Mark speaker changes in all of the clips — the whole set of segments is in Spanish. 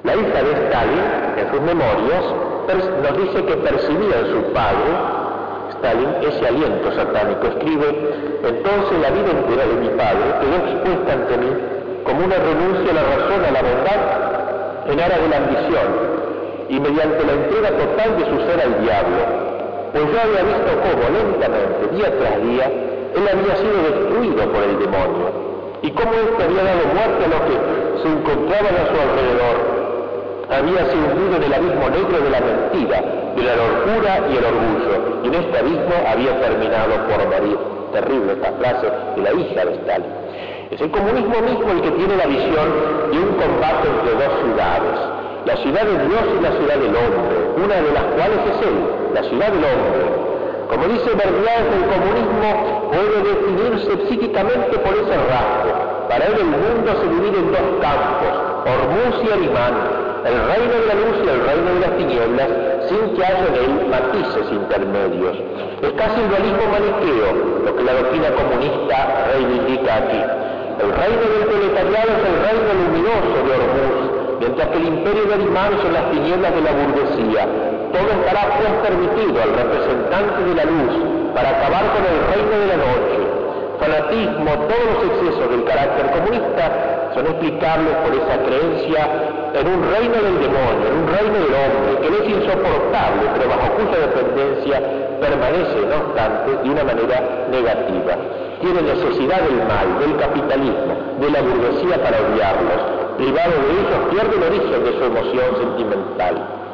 Speaker 1: La hija de Stalin, en sus memorias, nos dice que percibía en su padre, Stalin, ese aliento satánico. Escribe: entonces la vida entera de mi padre quedó expuesta ante mí como una renuncia a la razón, a la bondad, en aras de la ambición, y mediante la entrega total de su ser al diablo, pues yo había visto cómo lentamente, día tras día, él había sido destruido por el demonio, y cómo éste había dado muerte a lo que se encontraban a su alrededor. Había sido hundido en el abismo negro de la mentira, de la locura y el orgullo, y en este abismo había terminado por morir. Terrible esta frase de la hija de Stalin. Es el comunismo mismo el que tiene la visión de un combate entre dos ciudades, la ciudad de Dios y la ciudad del hombre, una de las cuales es él, la ciudad del hombre. Como dice Verdier, el comunismo puede definirse psíquicamente por ese rasgo. Para él el mundo se divide en dos campos, Hormuz y Arimán, el reino de la luz y el reino de las tinieblas, sin que haya en él matices intermedios. Es casi el dualismo maniqueo, lo que la doctrina comunista reivindica aquí. El reino del proletariado es el reino luminoso de Hormuz, mientras que el imperio de Arimán son las tinieblas de la burguesía. Todo estará pues permitido al representante de la luz para acabar con el reino de la noche. Fanatismo, todos los excesos del carácter comunista son explicables por esa creencia en un reino del demonio, en un reino del hombre, que no es insoportable, pero bajo cuya dependencia permanece, no obstante, de una manera negativa. Tiene necesidad del mal, del capitalismo, de la burguesía para odiarlos. Privado de ellos, pierde el origen de su emoción sentimental.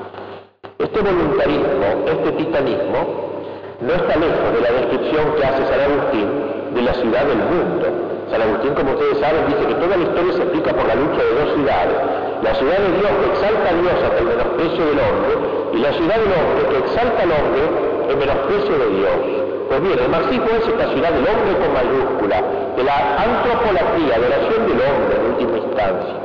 Speaker 1: Este voluntarismo, este titanismo, no está lejos de la descripción que hace San Agustín de la ciudad del mundo. San Agustín, como ustedes saben, dice que toda la historia se explica por la lucha de dos ciudades: la ciudad de Dios, que exalta a Dios hasta el menosprecio del hombre, y la ciudad del hombre, que exalta al hombre en menosprecio de Dios. Pues bien, el marxismo es esta ciudad del hombre con mayúscula, de la antropolatría, adoración del hombre en última instancia.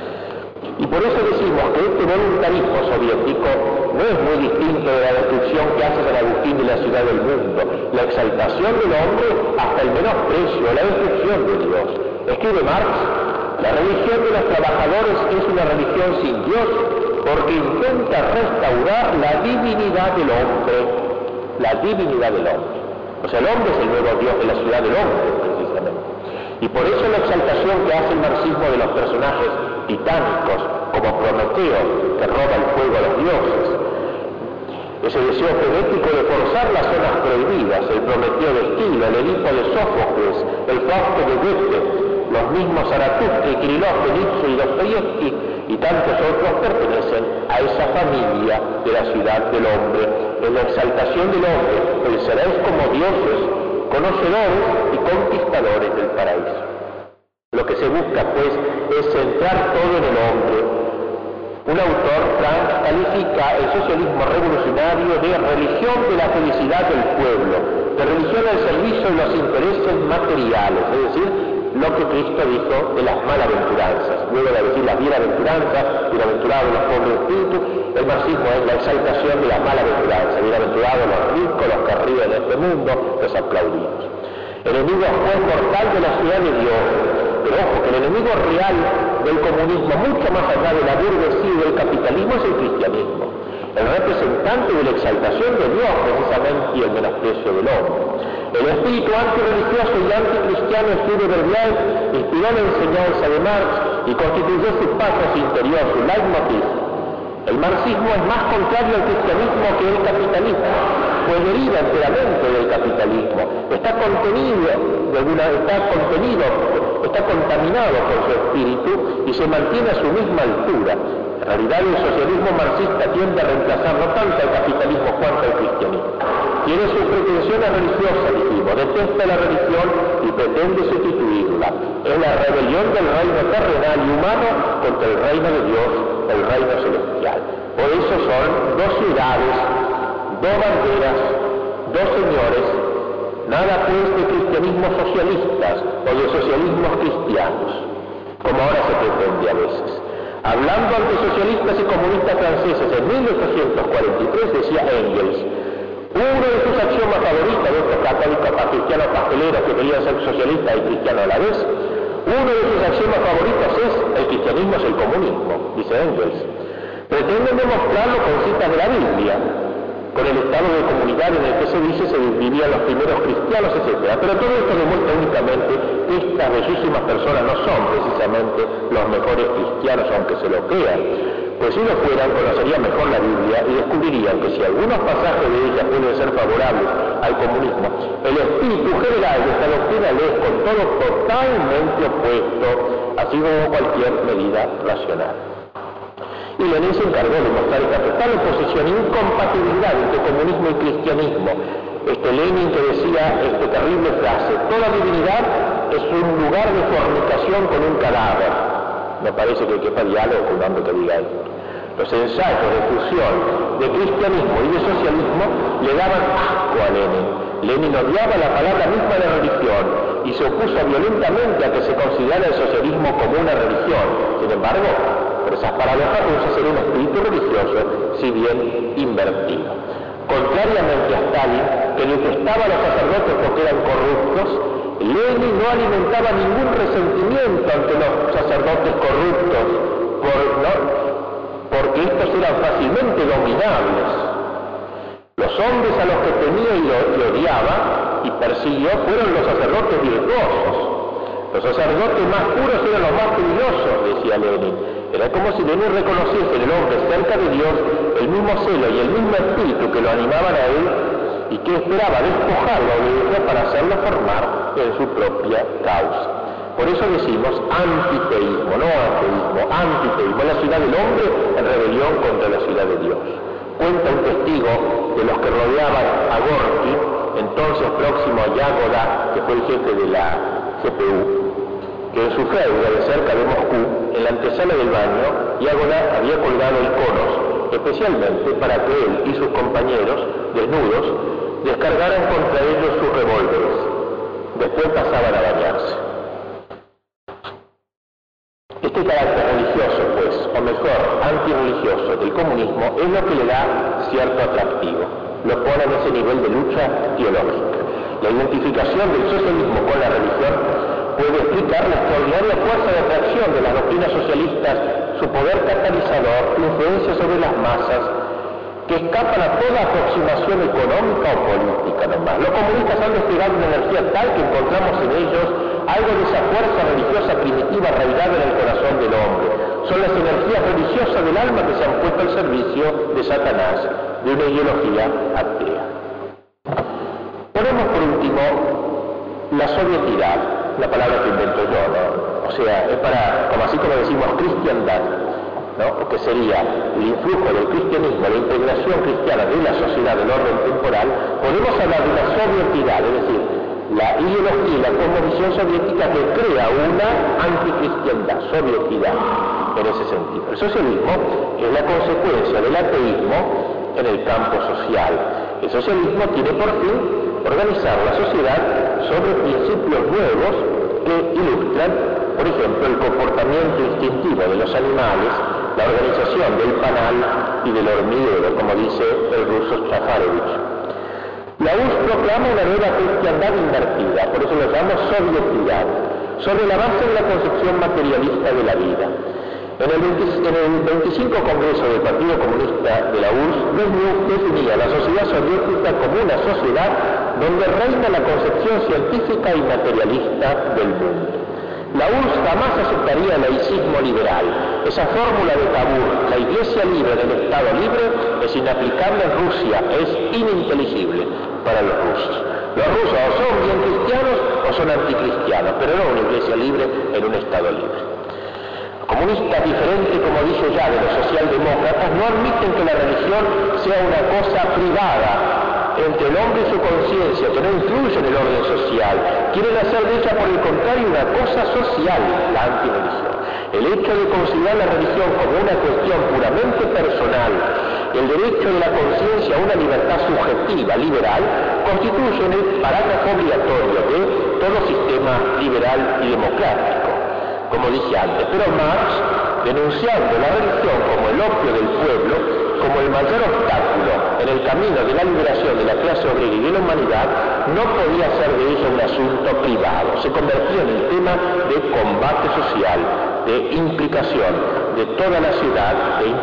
Speaker 1: Y por eso decimos que este voluntarismo soviético no es muy distinto de la descripción que hace San Agustín de la ciudad del mundo, la exaltación del hombre hasta el menosprecio, la destrucción de Dios. Escribe Marx: la religión de los trabajadores es una religión sin Dios porque intenta restaurar la divinidad del hombre. La divinidad del hombre. O sea, el hombre es el nuevo Dios de la ciudad del hombre, precisamente. Y por eso la exaltación que hace el marxismo de los personajes titánicos, como Prometeo, que roba el fuego a los dioses. Ese deseo frenético de forzar las zonas prohibidas, el Prometeo de Esquilo, el Edipo de Sófocles, el Fausto de Goethe, los mismos Zaratustra, Kirillov, Nietzsche y Dostoyevsky y tantos otros pertenecen a esa familia de la ciudad del hombre. En la exaltación del hombre, seréis como dioses, conocedores y conquistadores del paraíso. Lo que se busca, pues, es centrar todo en el hombre. Un autor, Frank, califica el socialismo revolucionario de religión de la felicidad del pueblo, de religión al servicio de los intereses materiales, es decir, lo que Cristo dijo de las malaventuranzas. Luego de decir las bienaventuranzas, bienaventurados los pobres de espíritu, el marxismo es la exaltación de las malaventuranzas. Bienaventurados los ricos, los que ríen en este mundo, los aplaudimos. Enemigo fue mortal de la ciudad de Dios. Pero ojo, que el enemigo real del comunismo, mucho más allá de la burguesía y del capitalismo, es el cristianismo. El representante de la exaltación de Dios, precisamente, y el menosprecio del hombre. El espíritu antirreligioso y anticristiano, escribe Verdier, inspiró la enseñanza de Marx y constituyó su pathos interior, su leitmotiv. El marxismo es más contrario al cristianismo que el capitalismo, pues deriva enteramente del capitalismo. Está contaminado por su espíritu y se mantiene a su misma altura. En realidad, el socialismo marxista tiende a reemplazar no tanto al capitalismo cuanto al cristianismo. Tiene sus pretensiones religiosas, dijimos, detesta la religión y pretende sustituirla. Es la rebelión del reino terrenal y humano contra el reino de Dios, el reino celestial. Por eso son dos ciudades, dos banderas, dos señores, nada pues de cristianismos socialistas o de socialismos cristianos, como ahora se pretende a veces. Hablando ante socialistas y comunistas franceses en 1843, decía Engels: uno de sus axiomas favoritos de estos católicos cristianos pasteleros que querían ser socialistas y cristianos a la vez, uno de sus axiomas favoritos es: el cristianismo es el comunismo, dice Engels. Pretenden demostrarlo con citas de la Biblia, con el estado de comunidad en el que se dice se vivían los primeros cristianos, etc. Pero todo esto demuestra únicamente que estas bellísimas personas no son precisamente los mejores cristianos, aunque se lo crean. Pues si lo fueran, conocerían mejor la Biblia y descubrirían que si algunos pasajes de ella pueden ser favorables al comunismo, el espíritu general de esta doctrina le es con todo totalmente opuesto, así como cualquier medida racional. Y Lenin se encargó de mostrar esta total oposición e incompatibilidad entre comunismo y cristianismo. Lenin que decía esta terrible frase: toda divinidad es un lugar de fornicación con un cadáver. Me parece que quepa diálogo con un hombre que diga esto. Los ensayos de fusión de cristianismo y de socialismo le daban asco a Lenin. Lenin odiaba la palabra misma de religión y se opuso violentamente a que se considerara el socialismo como una religión. Sin embargo, por esas paradojas puso ser un espíritu religioso, si bien invertido. Contrariamente a Stalin, que detestaba a los sacerdotes porque eran corruptos, Lenin no alimentaba ningún resentimiento ante los sacerdotes corruptos, porque estos eran fácilmente dominables. Los hombres a los que temía y odiaba y persiguió fueron los sacerdotes virtuosos. Los sacerdotes más puros eran los más peligrosos, decía Lenin. Era como si Lenin reconociese en el hombre cerca de Dios el mismo celo y el mismo espíritu que lo animaban a él y que esperaba despojarlo de ello para hacerlo formar en su propia causa. Por eso decimos antiteísmo, no ateísmo, antiteísmo, la ciudad del hombre en rebelión contra la ciudad de Dios. Cuenta un testigo de los que rodeaban a Gorky, entonces próximo a Yagoda, que fue el jefe de la CPU, que en su feudo de cerca de Moscú, en la antesala del baño, Yagoda había colgado iconos especialmente para que él y sus compañeros, desnudos, descargaran contra ellos sus revólveres. Después pasaban a bañarse. Este carácter religioso, pues, o mejor, antirreligioso del comunismo, es lo que le da cierto atractivo. Lo pone en ese nivel de lucha teológica. La identificación del socialismo con la religión puede explicar la extraordinaria fuerza de atracción de las doctrinas socialistas, su poder catalizador, su influencia sobre las masas, que escapan a toda aproximación económica o política nomás. Los comunistas han desplegado una energía tal que encontramos en ellos algo de esa fuerza religiosa primitiva arraigada en el corazón del hombre. Son las energías religiosas del alma que se han puesto al servicio de Satanás, de una ideología atea. Ponemos por último la sovietidad, la palabra que invento yo, ¿no? O sea, es para, como así como decimos, cristiandad, ¿no? Que sería el influjo del cristianismo, la integración cristiana de la sociedad del orden temporal. Podemos hablar de una sovietidad, es decir, la ideología y la cosmovisión soviética que crea una anticristiandad, sovietidad, en ese sentido. El socialismo es la consecuencia del ateísmo en el campo social. El socialismo tiene por fin organizar la sociedad sobre principios nuevos que ilustran, por ejemplo, el comportamiento instintivo de los animales, la organización del panal y del hormiguero, como dice el ruso Zafarevich. La URSS proclama una nueva cristiandad invertida, por eso lo llama sovietidad, sobre la base de la concepción materialista de la vida. En el 25 Congreso del Partido Comunista de la URSS definía la sociedad soviética como una sociedad donde reina la concepción científica y materialista del mundo. La URSS jamás aceptaría el laicismo liberal. Esa fórmula de Cavour, la Iglesia libre del Estado libre, es inaplicable en Rusia, es ininteligible para los rusos. Los rusos o son bien cristianos o son anticristianos, pero no una Iglesia libre en un Estado libre. Comunistas diferentes, como dije ya, de los socialdemócratas, no admiten que la religión sea una cosa privada entre el hombre y su conciencia, que no influye en el orden social. Quieren hacer de ella, por el contrario, una cosa social, la antirreligión. El hecho de considerar la religión como una cuestión puramente personal, el derecho de la conciencia a una libertad subjetiva, liberal, constituyen el parágrafo obligatorio de todo sistema liberal y democrático, como dije antes. Pero Marx, denunciando la religión como el opio del pueblo, como el mayor obstáculo en el camino de la liberación de la clase obrera y de la humanidad, no podía hacer de ello un asunto privado. Se convertía en el tema de combate social, de implicación de toda la ciudad, de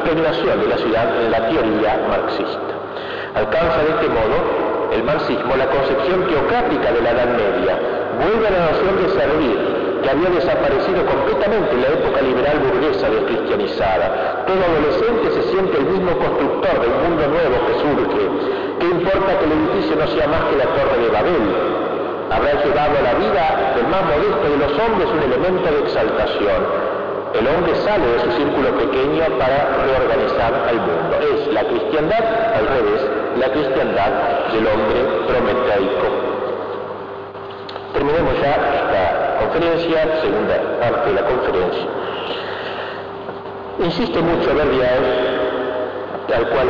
Speaker 1: impregnación de la ciudad en la teoría marxista. Alcanza de este modo el marxismo la concepción teocrática de la Edad Media, vuelve a la noción de servir, que había desaparecido completamente en la época liberal burguesa descristianizada. Todo adolescente se siente el mismo constructor del mundo nuevo que surge. ¿Qué importa que el edificio no sea más que la Torre de Babel? Habrá llevado a la vida del más modesto de los hombres un elemento de exaltación. El hombre sale de su círculo pequeño para reorganizar al mundo. Es la cristiandad, al revés, la cristiandad del hombre prometeico. Terminemos ya esta conferencia, segunda parte de la conferencia. Insiste mucho Verdier, del cual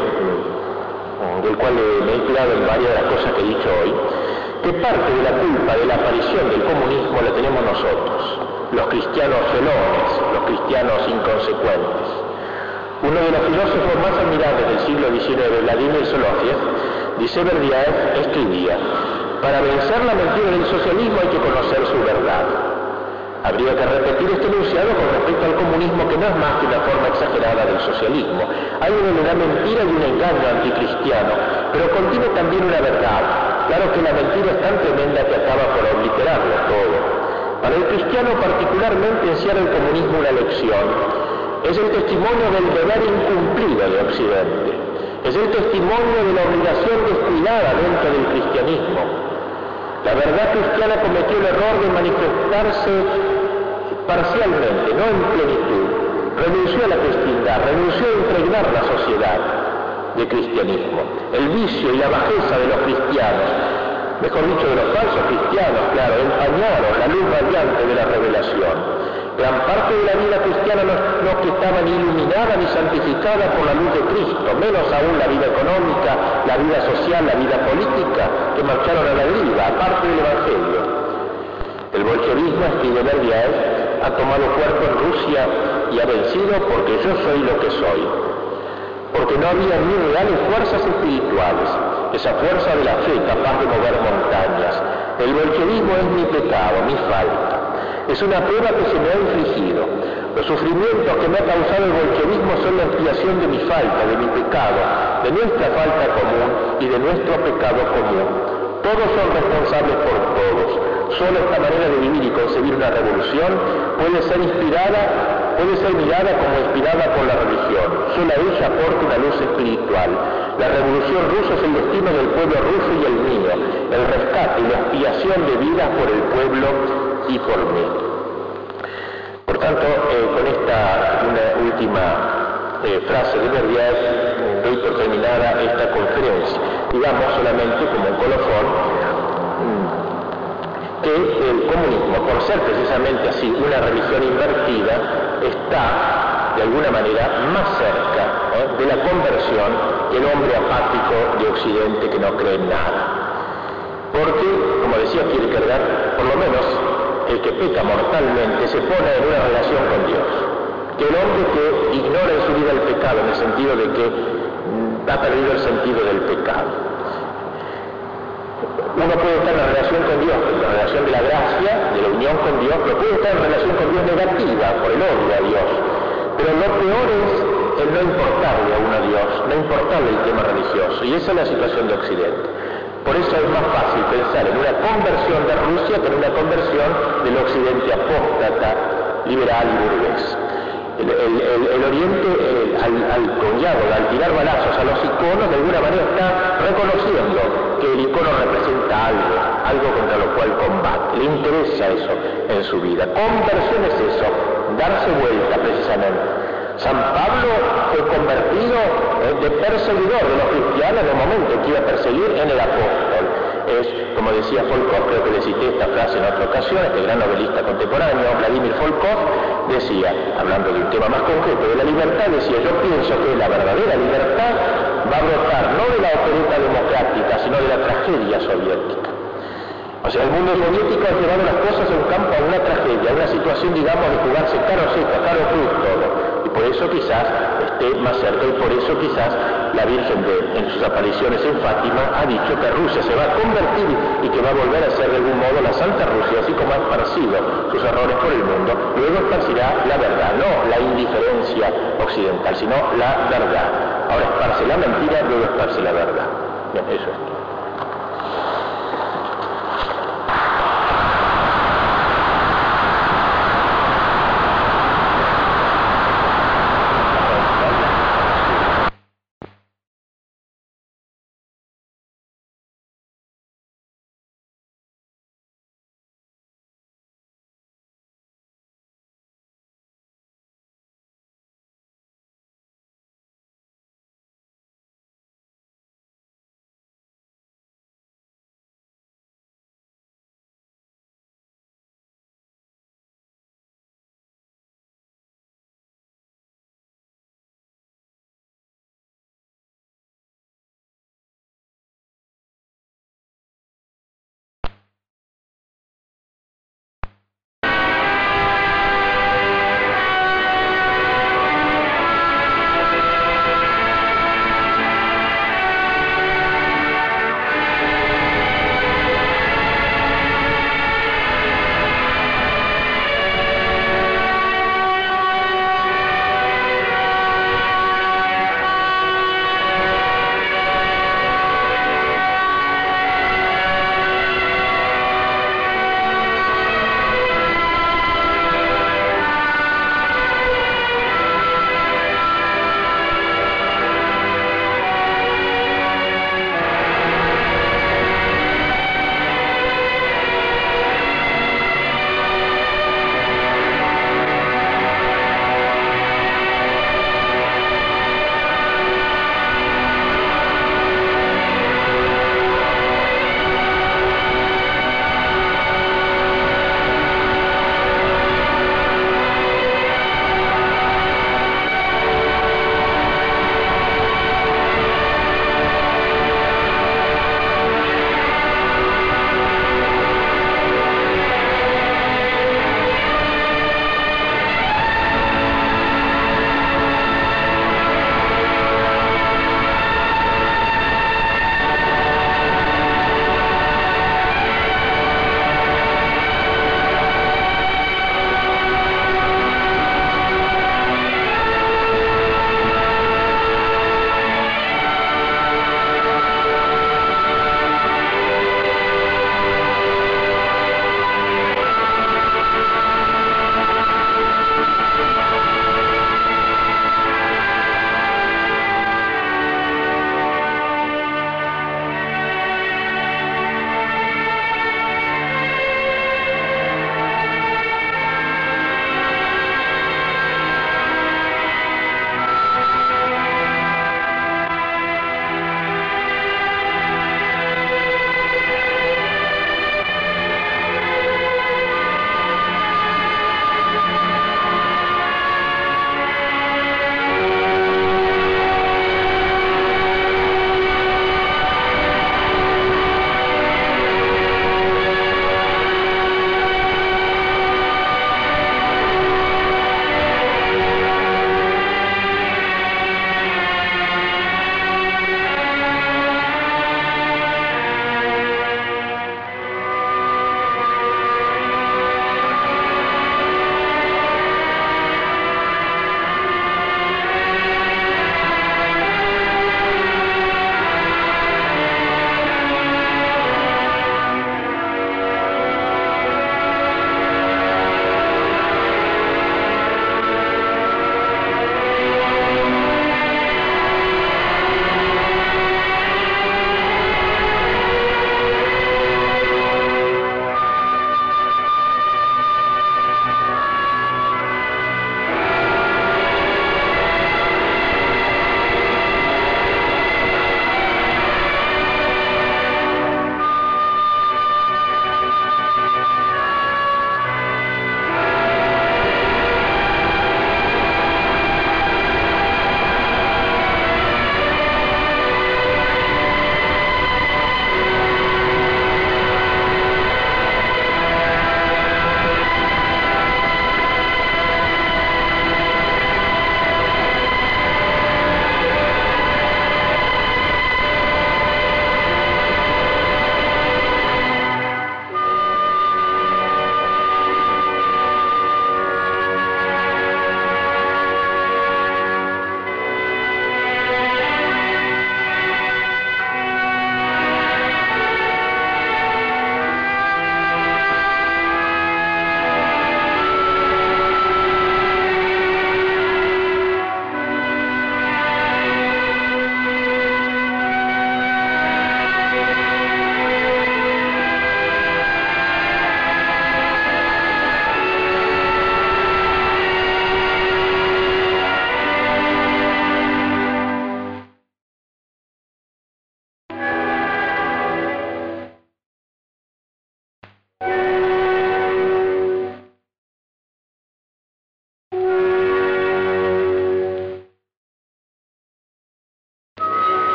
Speaker 1: me he inspirado en varias de las cosas que he dicho hoy, que parte de la culpa de la aparición del comunismo la tenemos nosotros, los cristianos felones, los cristianos inconsecuentes. Uno de los filósofos más admirables del siglo XIX, Vladimir Solowiev, dice Verdier, escribía: para vencer la mentira del socialismo hay que conocer su verdad. Habría que repetir este enunciado con respecto al comunismo, que no es más que una forma exagerada del socialismo. Hay una mentira y un engaño anticristiano, pero contiene también una verdad. Claro que la mentira es tan tremenda que acaba por obliterarlo todo. Para el cristiano particularmente encierra el comunismo una lección. Es el testimonio del deber incumplido de Occidente. Es el testimonio de la obligación descuidada dentro del cristianismo. La verdad cristiana cometió el error de manifestarse parcialmente, no en plenitud. Renunció a la cristiandad, renunció a impregnar la sociedad de cristianismo. El vicio y la bajeza de los cristianos, mejor dicho de los falsos cristianos, claro, empañaron la luz radiante de la revelación. Gran parte de la vida cristiana no que estaba ni iluminada ni santificada por la luz de Cristo, menos aún la vida económica, la vida social, la vida política, que marcharon a la deriva, aparte del Evangelio. El bolchevismo, escribe Verdier, ha tomado cuerpo en Rusia y ha vencido porque yo soy lo que soy. Porque no había ni reales fuerzas espirituales, esa fuerza de la fe capaz de mover montañas. El bolchevismo es mi pecado, mi falta. Es una prueba que se me ha infligido. Los sufrimientos que me ha causado el bolchevismo son la expiación de mi falta, de mi pecado, de nuestra falta común y de nuestro pecado común. Todos son responsables por todos. Solo esta manera de vivir y concebir una revolución puede ser mirada como inspirada por la religión. Solo ella aporta una luz espiritual. La revolución rusa es el destino del pueblo ruso y el mío, el rescate y la expiación de vidas por el pueblo y por mí. Por tanto, con esta una última frase de Verdier, doy por terminada esta conferencia. Digamos solamente como un colofón que el comunismo, por ser precisamente así una religión invertida, está de alguna manera más cerca de la conversión que el hombre apático de Occidente que no cree en nada. Porque, como decía Kierkegaard, por lo menos el que peca mortalmente se pone en una relación con Dios. Que el hombre que ignora en su vida el pecado, en el sentido de que ha perdido el sentido del pecado. Uno puede estar en la relación con Dios, en la relación de la gracia, de la unión con Dios, pero puede estar en relación con Dios negativa, por el odio a Dios. Pero lo peor es el no importarle a uno a Dios, no importarle el tema religioso. Y esa es la situación de Occidente. Por eso es más fácil pensar en una conversión de Rusia que en una conversión del Occidente apóstata, liberal y burgués. El Oriente, al tirar balazos a los iconos, de alguna manera está reconociendo que el icono representa algo contra lo cual combate. Le interesa eso en su vida. Conversión es eso, darse vuelta precisamente. San Pablo fue convertido de perseguidor de los cristianos en el momento que iba a perseguir en el apóstol. Es, como decía Volkov, creo que le cité esta frase en otra ocasión, este gran novelista contemporáneo, Vladimir Volkov, decía, hablando de un tema más concreto de la libertad, decía: yo pienso que la verdadera libertad va a brotar no de la opereta democrática, sino de la tragedia soviética. O sea, el mundo soviético ha llevado las cosas a un campo, a una tragedia, a una situación, digamos, de jugarse caro seco, caro cruz todo. Y por eso quizás esté más cerca y por eso quizás la Virgen en sus apariciones en Fátima ha dicho que Rusia se va a convertir y que va a volver a ser de algún modo la Santa Rusia, así como ha esparcido sus errores por el mundo, luego esparcirá la verdad, no la indiferencia occidental, sino la verdad. Ahora esparce la mentira, luego esparce la verdad. Bien, eso es.